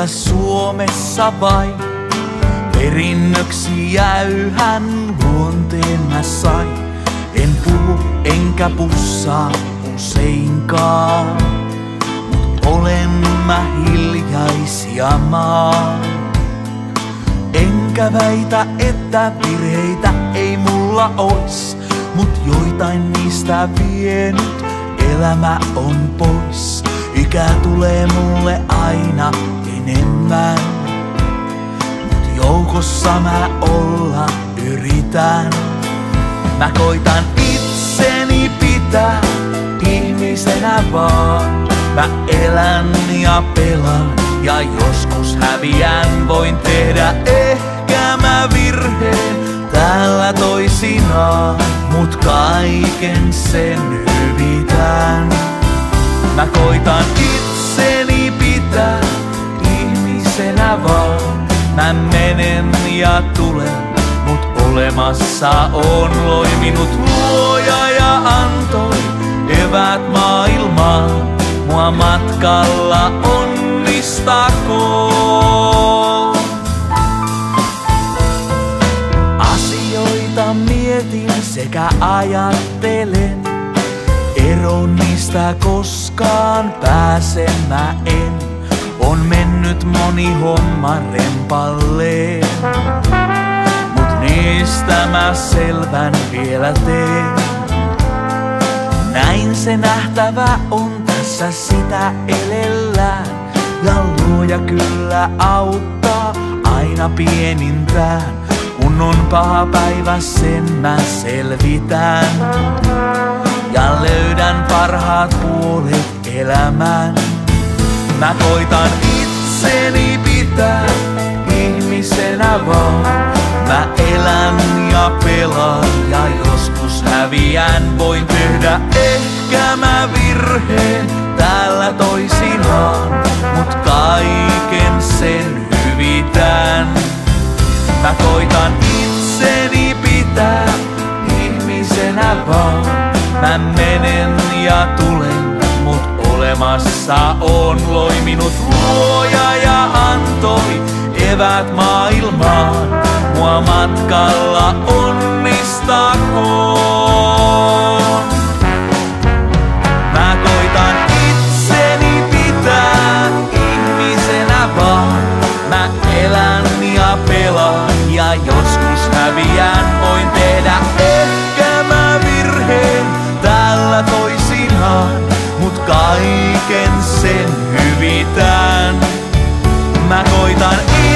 täällä Suomessa vain. Perinnöksi jäyhän luonteen mä sain. En puhu enkä pussaa useinkaan, mut olen mä hiljaisia maan. Enkä väitä, että virheitä ei mulla ois, mut joitain niistä vienyt elämä on pois. Ikä tulee mulle aina enemmän, mut joukossa mä olla yritän. Mä koitan itseni pitää ihmisenä vaan. Mä elän ja pelaan ja joskus häviän. Voin tehdä ehkä mä virheen täällä toisinaan, mut kaiken sen hyvitän. Mä koitan itseni pitää ihmisenä vaan. Mä menen ja tulen, mut olemassa on loi minut luoja ja antoi eväät maailmaan. Mua matkalla onnistakoon. Asioita mietin sekä ajattelen, eron niistä koskaan pääsen mä en. On mennyt moni homma rempalleen, mut niistä mä selvän vielä teen. Näin se nähtävä on, tässä sitä elellään. Ja luoja kyllä auttaa aina pienintään. Kun on paha päivä, sen mä selvitän. Ja löydän parhaat puolet elämään. Mä koitan itseni pitää ihmisenä vaan. Mä elän ja pelaan ja joskus häviän. Voin tehdä ehkä mä virheen täällä toisinaan, mut kaiken sen hyvitän. Mä koitan itseni pitää ihmisenä vaan. Mä menen ja tulen, mut olemassa on loi minut luoja ja antoi eväät maailmaan. Mua matkalla onnistakoon. Mä koitan itseni pitää ihmisenä vaan. Mä elän ja pelaan ja joskus häviän. Voin tehdä ehkä mä virheen täällä toisinaan, mut kaiken sen hyvitän. Mä koitan